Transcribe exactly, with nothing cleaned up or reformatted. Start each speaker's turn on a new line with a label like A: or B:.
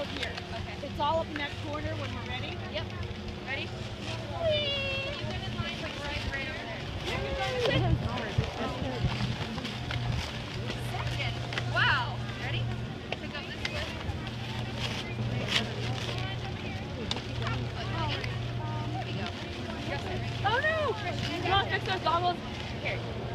A: out here. Okay. It's all up in that corner when we're ready.
B: Yep. Ready?
A: Whee!
B: You get in line, like right, right over there. Second. Wow. Ready? Pick up this foot. There we go.
A: Oh no! You want to fix those goggles? Here.